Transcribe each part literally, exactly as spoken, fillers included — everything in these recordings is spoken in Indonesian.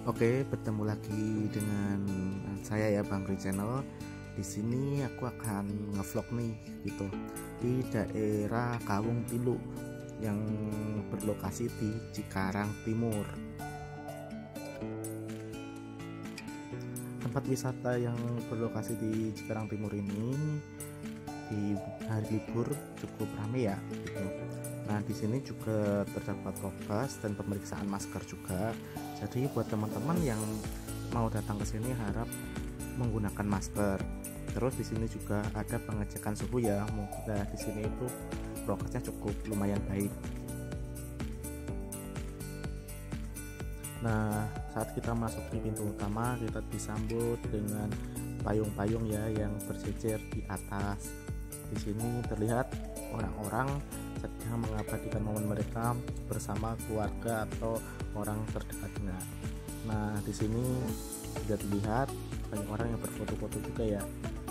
Oke, bertemu lagi dengan saya ya Bang Ri Channel. Di sini aku akan ngevlog nih gitu di daerah Kawung Tilu yang berlokasi di Cikarang Timur. Tempat wisata yang berlokasi di Cikarang Timur ini di hari libur cukup ramai ya gitu. Nah, di sini juga terdapat prokes dan pemeriksaan masker juga. Jadi buat teman-teman yang mau datang ke sini harap menggunakan masker. Terus di sini juga ada pengecekan suhu ya. Nah, di sini itu prokesnya cukup lumayan baik. Nah, saat kita masuk di pintu utama, kita disambut dengan payung-payung ya yang berjejer di atas. Di sini terlihat orang-orang sedang mengabadikan momen mereka bersama keluarga atau orang terdekatnya. Nah, di sini bisa dilihat banyak orang yang berfoto-foto juga ya.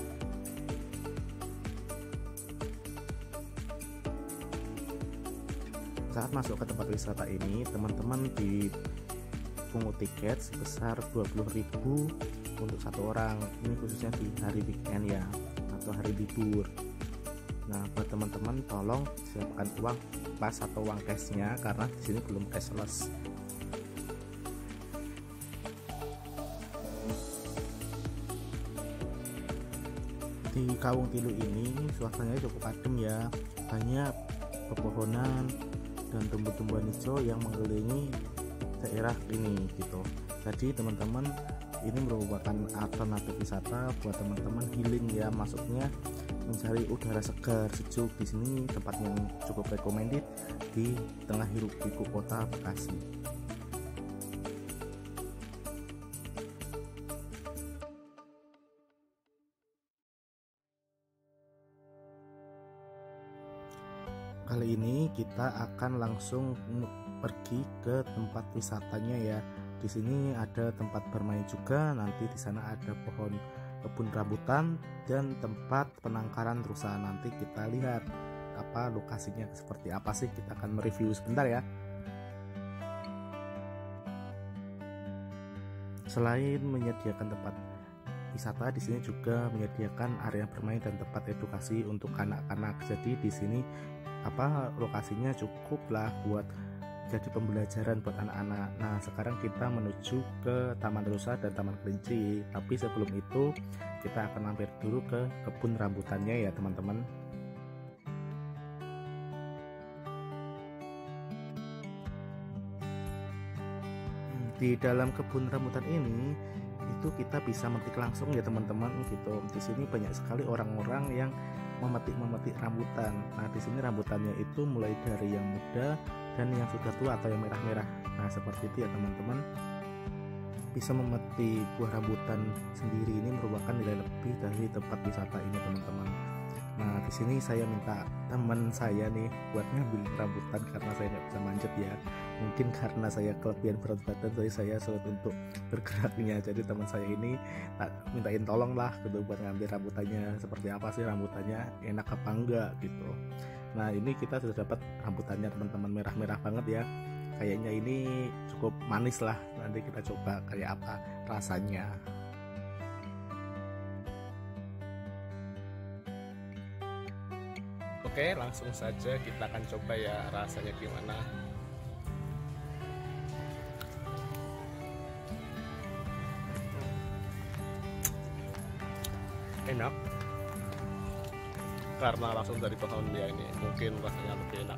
Saat masuk ke tempat wisata ini, teman-teman dipungut tiket sebesar dua puluh ribu untuk satu orang. Ini khususnya di hari weekend ya atau hari libur. Nah, buat teman-teman tolong siapkan uang pas atau uang cashnya karena di sini belum cashless. Di Kawung Tilu ini suasananya cukup adem ya, banyak pepohonan dan tumbuh-tumbuhan hijau yang mengelilingi daerah ini gitu. Jadi teman-teman, ini merupakan alternatif wisata buat teman-teman healing ya, maksudnya mencari udara segar sejuk. Di sini tempat yang cukup recommended di tengah hiruk pikuk kota Bekasi. Kali ini kita akan langsung pergi ke tempat wisatanya ya. Di sini ada tempat bermain juga, nanti di sana ada pohon kebun rambutan dan tempat penangkaran rusa. Nanti kita lihat apa lokasinya seperti apa sih, kita akan mereview sebentar ya. Selain menyediakan tempat wisata, di sini juga menyediakan area bermain dan tempat edukasi untuk anak-anak. Jadi di sini apa lokasinya cukup lah buat jadi pembelajaran buat anak-anak. Nah, sekarang kita menuju ke Taman Rusa dan Taman Kelinci. Tapi sebelum itu kita akan mampir dulu ke kebun rambutannya ya teman-teman. Di dalam kebun rambutan ini itu kita bisa memetik langsung ya teman-teman gitu. Di sini banyak sekali orang-orang yang memetik-memetik rambutan. Nah, di sini rambutannya itu mulai dari yang muda dan yang sudah tua atau yang merah-merah. Nah, seperti itu ya teman-teman. Bisa memetik buah rambutan sendiri ini merupakan nilai lebih dari tempat wisata ini teman-teman. Nah, di sini saya minta teman saya nih buat ngambil rambutan karena saya nggak bisa manjat ya. Mungkin karena saya kelebihan berat badan, jadi saya sulit untuk bergeraknya. Jadi teman saya ini tak mintain tolong lah gitu buat ngambil rambutannya. Seperti apa sih rambutannya, enak apa enggak gitu. Nah, ini kita sudah dapat rambutannya teman-teman, merah-merah banget ya. Kayaknya ini cukup manis lah. Nanti kita coba kayak apa rasanya. Oke, langsung saja kita akan coba ya rasanya gimana. Enak karena langsung dari pohon dia, ini mungkin rasanya lebih enak.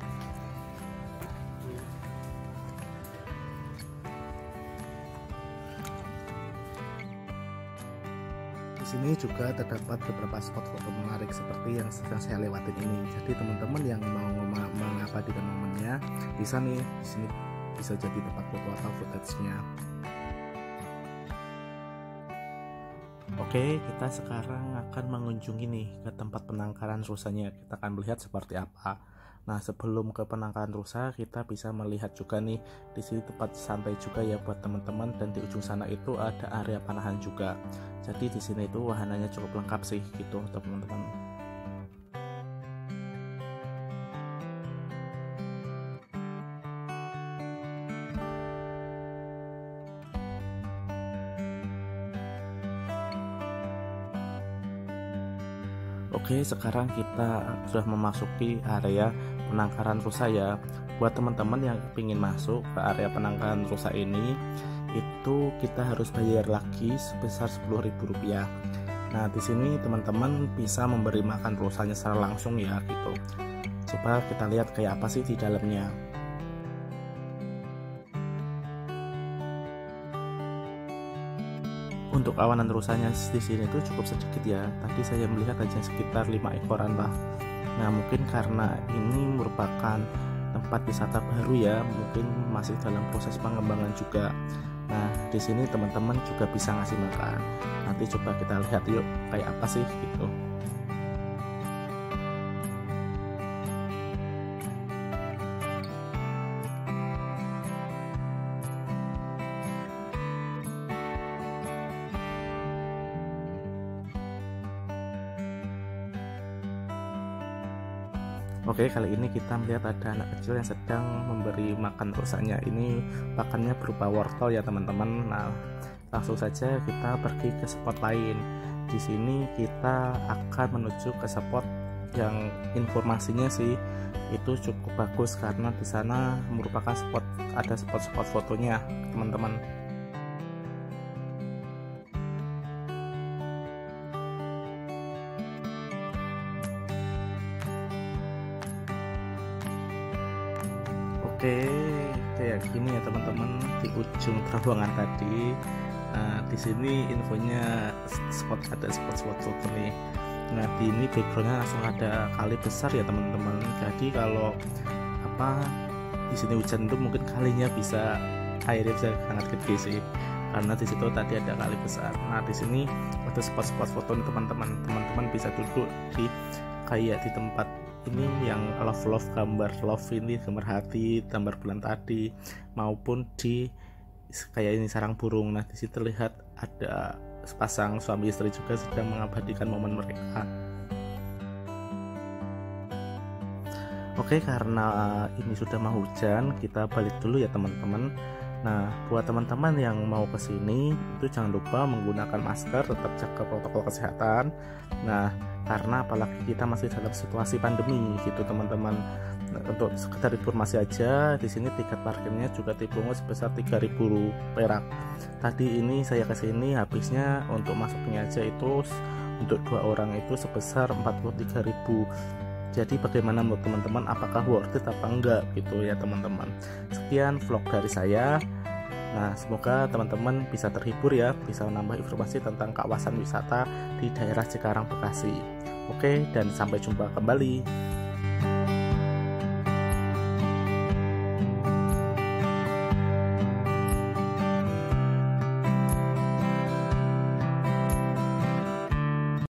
Di sini juga terdapat beberapa spot foto menarik seperti yang sedang saya lewatin ini. Jadi teman-teman yang mau mengabadikan momennya bisa nih, di sini bisa jadi tempat foto atau footage-nya. Oke, kita sekarang akan mengunjungi nih ke tempat penangkaran rusanya. Kita akan melihat seperti apa. Nah, sebelum ke penangkaran rusa, kita bisa melihat juga nih di sini tempat santai juga ya buat teman-teman, dan di ujung sana itu ada area panahan juga. Jadi di sini itu wahananya cukup lengkap sih gitu teman-teman. Oke, sekarang kita sudah memasuki area penangkaran rusa ya. Buat teman-teman yang ingin masuk ke area penangkaran rusa ini, itu kita harus bayar lagi sebesar sepuluh ribu rupiah. Nah, di sini teman-teman bisa memberi makan rusanya secara langsung ya gitu. Coba kita lihat kayak apa sih di dalamnya. Untuk kawanan rusanya di sini tuh cukup sedikit ya. Tadi saya melihat aja sekitar lima ekoran lah. Nah, mungkin karena ini merupakan tempat wisata baru ya, mungkin masih dalam proses pengembangan juga. Nah, di sini teman-teman juga bisa ngasih makan. Nanti coba kita lihat yuk kayak apa sih gitu. Oke, kali ini kita melihat ada anak kecil yang sedang memberi makan rusanya. Ini pakannya berupa wortel ya teman-teman. Nah, langsung saja kita pergi ke spot lain. Di sini kita akan menuju ke spot yang informasinya sih itu cukup bagus karena di sana merupakan spot, ada spot-spot fotonya teman-teman. Oke, kayak gini ya teman-teman di ujung terowongan tadi. Nah, di sini infonya spot, ada spot-spot foto nih. Nah, di ini backgroundnya langsung ada kali besar ya teman-teman. Jadi kalau apa di sini hujan tuh mungkin kalinya bisa airnya bisa sangat gede sih. Karena di situ tadi ada kali besar. Nah, di sini ada spot-spot foto nih teman-teman. Teman-teman bisa duduk di kayak di tempat ini yang love love gambar love ini, gambar hati, gambar bulan tadi, maupun di kayak ini sarang burung. Nah, di situ terlihat ada sepasang suami istri juga sedang mengabadikan momen mereka. Oke, karena ini sudah mau hujan, kita balik dulu ya teman-teman. Nah, buat teman-teman yang mau kesini itu jangan lupa menggunakan masker, tetap jaga protokol kesehatan. Nah, karena apalagi kita masih dalam situasi pandemi gitu teman-teman. Nah, untuk sekedar informasi aja, di sini tiket parkirnya juga dipungut sebesar tiga ribu perak. Tadi ini saya kesini habisnya untuk masuknya aja itu untuk dua orang itu sebesar empat puluh tiga ribu. Jadi bagaimana menurut teman-teman, apakah worth it apa enggak gitu ya teman-teman. Sekian vlog dari saya. Nah, semoga teman-teman bisa terhibur ya, bisa menambah informasi tentang kawasan wisata di daerah Cikarang, Bekasi. Oke, dan sampai jumpa kembali.